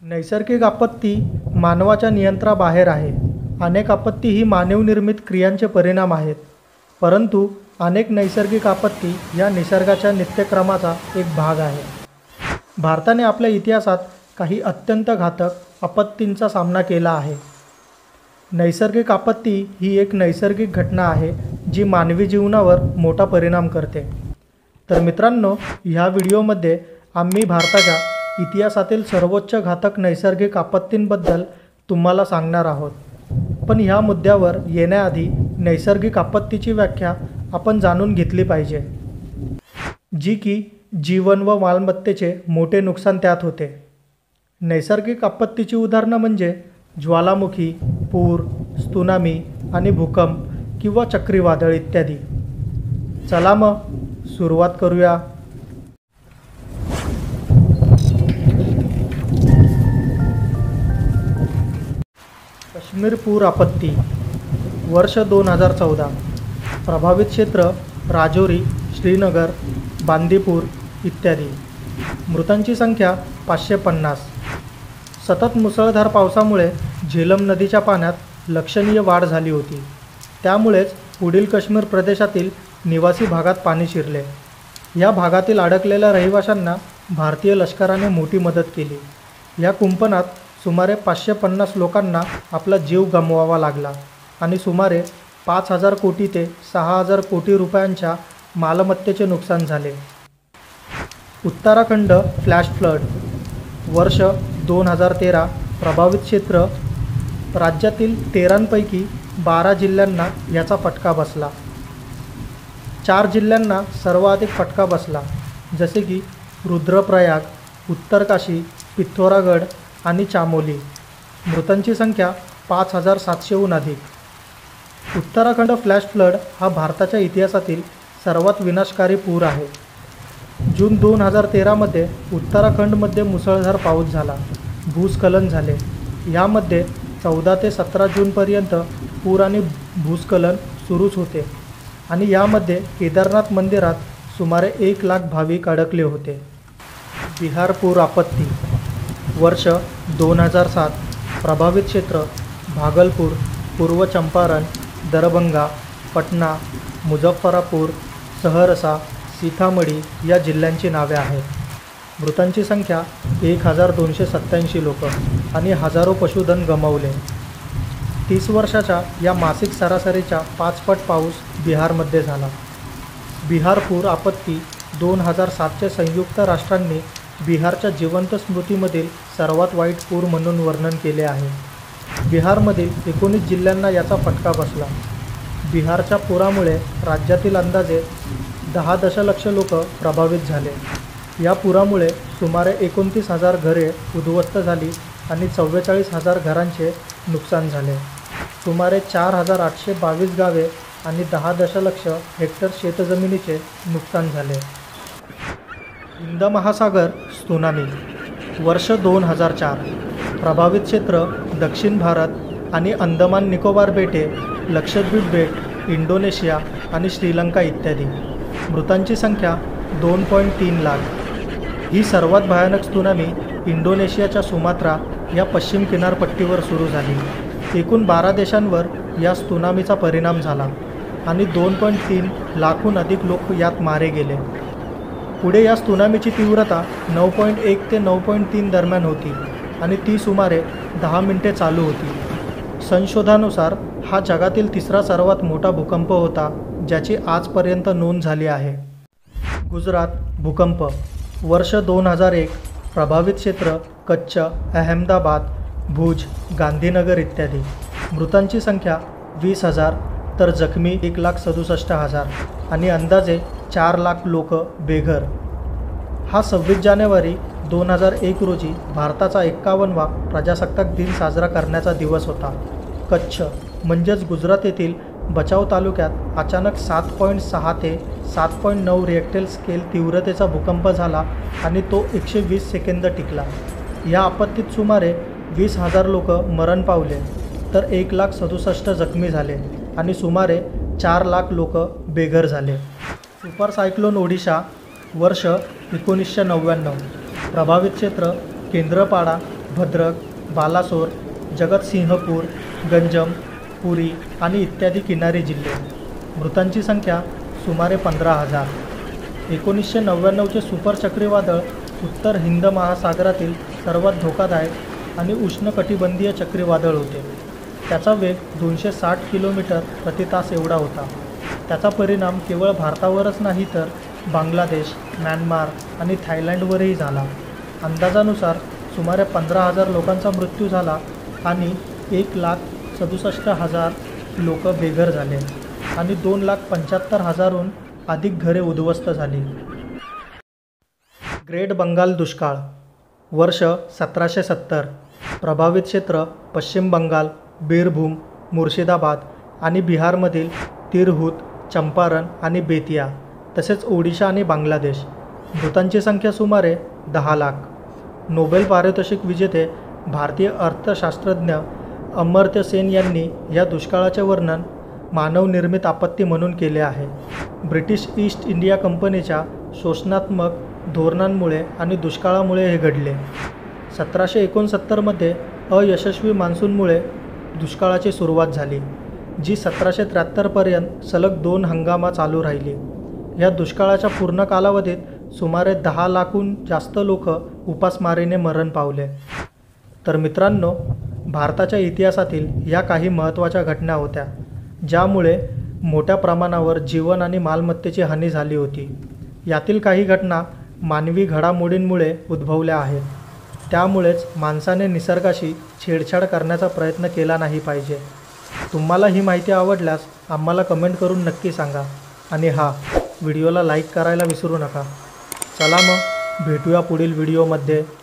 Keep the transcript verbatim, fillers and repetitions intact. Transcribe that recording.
नैसर्गिक आपत्ती मानवाच्या नियंत्रणाबाहेर आहे. अनेक आपत्ती ही मानवनिर्मित क्रियांचे परिणाम आहेत, परंतु अनेक नैसर्गिक आपत्ती या निसर्गाच्या नित्यक्रमाचा एक भाग आहे. भारताने आपल्या इतिहासात काही अत्यंत घातक आपत्तींचा सामना केला आहे. नैसर्गिक आपत्ती ही एक नैसर्गिक घटना आहे जी मानवी जीवनावर मोठा परिणाम करते. तर मित्रांनो, ह्या व्हिडिओमध्ये आम्ही भारताच्या इतिहासातील सर्वोच्च घातक नैसर्गिक आपत्तींबद्दल तुम्हाला सांगणार आहोत. पण ह्या मुद्द्यावर येण्याआधी नैसर्गिक आपत्तीची व्याख्या आपण जाणून घेतली पाहिजे, जी की जीवन व मालमत्तेचे मोठे नुकसान त्यात होते. नैसर्गिक आपत्तीची उदाहरणं म्हणजे ज्वालामुखी, पूर, त्सुनामी आणि भूकंप किंवा चक्रीवादळ इत्यादी. चला मग सुरुवात करूया. काश्मीर पूर आपत्ती. वर्ष दोन हजार चौदा. प्रभावित क्षेत्र राजौरी, श्रीनगर, बांदीपूर इत्यादी. मृतांची संख्या पाचशे पन्नास. सतत मुसळधार पावसामुळे झेलम नदीच्या पाण्यात लक्षणीय वाढ झाली होती. त्यामुळेच पुढील काश्मीर प्रदेशातील निवासी भागात पाणी शिरले. या भागातील अडकलेल्या रहिवाशांना भारतीय लष्कराने मोठी मदत केली. या कुंपणात सुमारे पाचशे पन्नास लोकांना आपला जीव गमवावा लागला आणि सुमारे पाच हजार कोटी ते सहा हजार कोटी रुपयांच्या मालमत्तेचे नुकसान झाले. Uttarakhand flash flood. वर्ष दोन हजार तेरा. प्रभावित क्षेत्र राज्यातील तेरांपैकी बारा जिल्ह्यांना याचा फटका बसला. चार जिल्ह्यांना सर्वाधिक फटका बसला, जसे की रुद्रप्रयाग, उत्तरकाशी, पिथौरागड आणि चामोली. मृतांची संख्या पाच हजार सातशेहून अधिक. उत्तराखंड फ्लॅश फ्लड हा भारताच्या इतिहासातील सर्वात विनाशकारी पूर आहे. जून दोन हजार तेरामध्ये उत्तराखंडमध्ये मुसळधार पाऊस झाला, भूस्खलन झाले. यामध्ये चौदा ते सतरा जूनपर्यंत पूर आणि भूस्खलन सुरूच होते आणि यामध्ये केदारनाथ मंदिरात सुमारे एक लाख भाविक अडकले होते. बिहार पूर आपत्ती. वर्ष दोन हजार सात. प्रभावित क्षेत्र भागलपूर, पूर्व चंपारण, दरभंगा, पटना, मुझफ्फरापूर, सहरसा, सीतामढी या जिल्ह्यांची नावे आहेत. मृतांची संख्या एक हजार दोनशे सत्त्याऐंशी लोक आणि हजारो पशुधन गमावले. तीस वर्षाच्या या मासिक सरासरीच्या पाचपट पाऊस बिहारमध्ये झाला. बिहार पूर आपत्ती दोन हजार सातचे संयुक्त राष्ट्रांनी बिहारच्या जिवंत स्मृतीमधील सर्वात वाईट पूर म्हणून वर्णन केले आहे. बिहारमधील एकोणीस जिल्ह्यांना याचा फटका बसला. बिहारच्या पुरामुळे राज्यातील अंदाजे दहा दशलक्ष लोक प्रभावित झाले. या पुरामुळे सुमारे एकोणतीस हजार घरे उद्ध्वस्त झाली आणि चव्वेचाळीस हजार घरांचे नुकसान झाले. सुमारे चार हजार आठशे बावीस गावे आणि दहा दशलक्ष हेक्टर शेतजमिनीचे नुकसान झाले. हिंद महासागर त्सुनामी. वर्ष दोन हजार चार. प्रभावित क्षेत्र दक्षिण भारत आणि अंदमान निकोबार बेटे, लक्षद्वीप बेट, इंडोनेशिया आणि श्रीलंका इत्यादी. मृतांची संख्या दोन पॉईंट तीन लाख. ही सर्वात भयानक त्सुनामी इंडोनेशियाच्या सुमात्रा या पश्चिम किनारपट्टीवर सुरू झाली. एकूण बारा देशांवर या त्सुनामीचा परिणाम झाला आणि दोन पॉईंट तीन लाखहून अधिक लोक यात मारे गेले. पुढे या त्सुनामीची तीव्रता नऊ पॉईंट एक ते नऊ पॉईंट तीन दरम्यान होती आणि ती सुमारे दहा मिनिटे चालू होती. संशोधनानुसार हा जगातील तिसरा सर्वात मोठा भूकंप होता, ज्याची आजपर्यंत नोंद झाली आहे. गुजरात भूकंप. वर्ष दोन हजार एक. प्रभावित क्षेत्र कच्छ, अहमदाबाद, भुज, गांधीनगर इत्यादी. मृतांची संख्या वीस हजार तर जखमी एक लाख सदुसष्ट हजार आणि अंदाजे चार लाख लोक बेघर. हा सव्वीस जानेवारी दोन हजार एक रोजी भारताचा एक्कावन्नवा प्रजासत्ताक दिन साजरा करण्याचा दिवस होता. कच्छ म्हणजेच गुजरात येथील बचाव तालुक्यात अचानक सात पॉईंट सहा ते सात पॉईंट नऊ रिएक्टर स्केल तीव्रतेचा भूकंप झाला आणि तो एकशे वीस सेकंद टिकला. या आपत्तीत सुमारे वीस हजार लोक मरण पावले तर एक लाख सदुसष्ट जखमी झाले आणि सुमारे चार लाख लोक बेघर झाले. Super cyclone Odisha. वर्ष एकोणीसशे नव्याण्णव. प्रभावित क्षेत्र केंद्रपाडा, भद्रक, बालासोर, जगतसिंहपूर, गंजम, पुरी आणि इत्यादी किनारी जिल्हे. मृतांची संख्या सुमारे पंधरा हजार. एकोणीसशे नव्याण्णवचे सुपर चक्रीवादळ उत्तर हिंद महासागरातील सर्वात धोकादायक आणि उष्णकटिबंधीय चक्रीवादळ होते. त्याचा वेग दोनशे साठ किलोमीटर प्रति तास एवढा होता. त्याचा परिणाम केवळ भारतावरच नाही तर बांगलादेश, म्यानमार आणि थायलंडवरही झाला. अंदाजानुसार सुमारे पंधरा हजार लोकांचा मृत्यू झाला आणि एक लाख सदुसष्ट हजार लोक बेघर झाले आणि दोन लाख पंच्याहत्तर हजारहून अधिक घरे उद्ध्वस्त झाली. ग्रेट बंगाल दुष्काळ. वर्ष सतराशे सत्तर. प्रभावित क्षेत्र पश्चिम बंगाल, बीरभूम, मुर्शिदाबाद आणि बिहारमधील तिरहुत, चंपारण आणि बेतिया, तसेच ओडिशा आणि बांगलादेश. मृतांची संख्या सुमारे दहा लाख. नोबेल पारितोषिक विजेते भारतीय अर्थशास्त्रज्ञ अमर्त्य सेन यांनी या दुष्काळाचे वर्णन मानवनिर्मित आपत्ती म्हणून केले आहे. ब्रिटिश ईस्ट इंडिया कंपनीच्या शोषणात्मक धोरणांमुळे आणि दुष्काळामुळे हे घडले. सतराशे एकोणसत्तरमध्ये अयशस्वी मान्सूनमुळे दुष्काळाची सुरुवात झाली, जी सतराशे त्र्याहत्तरपर्यंत सलग दोन हंगामा चालू राहिली. या दुष्काळाच्या पूर्ण कालावधीत सुमारे दहा लाखहून जास्त लोक उपासमारीने मरण पावले. तर मित्रांनो, भारताच्या इतिहासातील या काही महत्त्वाच्या घटना होत्या ज्यामुळे मोठ्या प्रमाणावर जीवन आणि मालमत्तेची हानी झाली होती. यातील काही घटना मानवी घडामोडींमुळे उद्भवल्या आहेत. त्यामुळेच माणसाने निसर्गाशी छेडछाड करण्याचा प्रयत्न केला नाही पाहिजे. तुम्हाला ही माहिती आवडल्यास आम्हाला कमेंट करून नक्की सांगा आणि हा व्हिडिओला लाईक करायला विसरू नका. चला मग भेटूया पुढील व्हिडिओमध्ये.